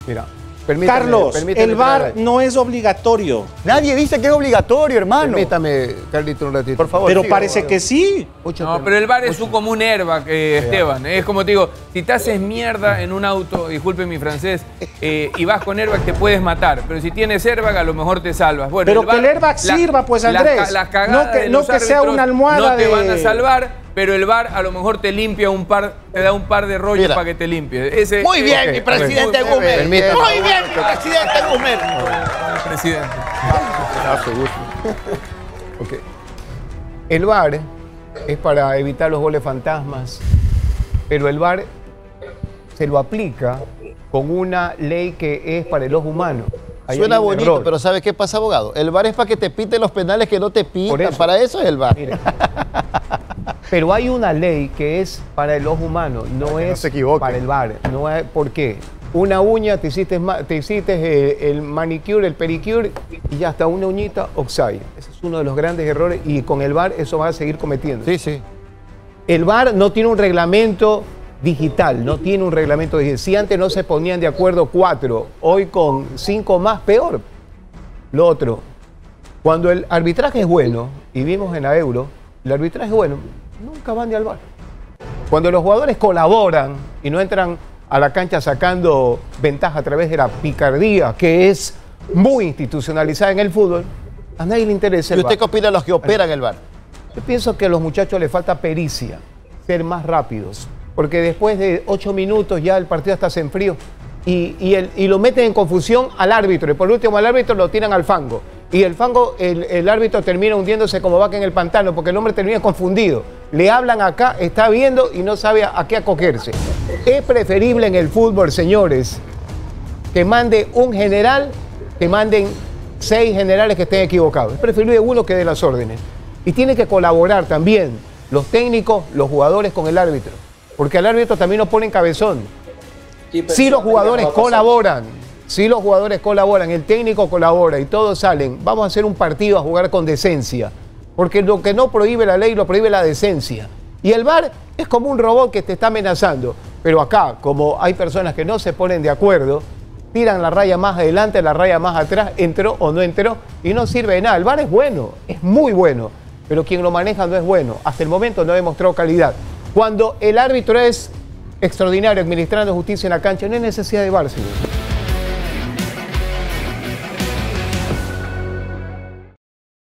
Mira, Carlos, el VAR no es obligatorio. Nadie dice que es obligatorio, hermano. Permítame, Carlito, un ratito. Por favor. Pero siga, parece que sí. No, pero el VAR es su común herba, Esteban. Es como te digo, si te haces mierda en un auto, disculpe mi francés, y vas con airbag, te puedes matar. Pero si tienes airbag, a lo mejor te salvas. Bueno, pero que el airbag sirva, pues, Andrés. Las cagadas no que sea una almohada no te van a salvar. Pero el VAR a lo mejor te limpia te da un par de rollos para que te limpie. Muy bien, mi presidente Gumer. Muy bien, mi presidente Gumer. Presidente. Okay. El VAR es para evitar los goles fantasmas, pero el VAR se lo aplica con una ley que es para el ojo humano. Ahí suena bonito, error. pero ¿sabe qué pasa, abogado? El VAR es para que te piten los penales que no te pitan. Para eso es el VAR. Mire, pero hay una ley que es para el ojo humano, no es para el VAR. No es, ¿por qué? Una uña, te hiciste el manicure, el pedicure, y ya está una uñita, offside. Ese es uno de los grandes errores, y con el VAR eso va a seguir cometiendo. Sí, sí. El VAR no tiene un reglamento digital, no tiene un reglamento digital. Si antes no se ponían de acuerdo 4, hoy con 5 más, peor. Lo otro, cuando el arbitraje es bueno, y vimos en la Euro, el arbitraje es bueno, nunca van de al VAR. Cuando los jugadores colaboran y no entran a la cancha sacando ventaja a través de la picardía, que es muy institucionalizada en el fútbol, a nadie le interesa el ¿Y usted VAR. qué opina de los que operan el VAR? Yo pienso que a los muchachos les falta pericia, ser más rápidos, porque después de 8 minutos ya el partido hasta se enfrió y lo meten en confusión al árbitro, y por último al árbitro lo tiran al fango. Y el fango, el árbitro termina hundiéndose como vaca en el pantano porque el hombre termina confundido. Le hablan acá, está viendo y no sabe a qué acogerse. Es preferible en el fútbol, señores, que mande un general, que manden 6 generales que estén equivocados. Es preferible uno que dé las órdenes. Y tiene que colaborar también los técnicos, los jugadores con el árbitro. Porque al árbitro también lo ponen cabezón. Si los jugadores colaboran, el técnico colabora y todos salen, vamos a hacer un partido a jugar con decencia. Porque lo que no prohíbe la ley, lo prohíbe la decencia. Y el VAR es como un robot que te está amenazando. Pero acá, como hay personas que no se ponen de acuerdo, tiran la raya más adelante, la raya más atrás, entró o no entró, y no sirve de nada. El VAR es bueno, es muy bueno, pero quien lo maneja no es bueno. Hasta el momento no ha demostrado calidad. Cuando el árbitro es extraordinario administrando justicia en la cancha, no hay necesidad de VAR, señor.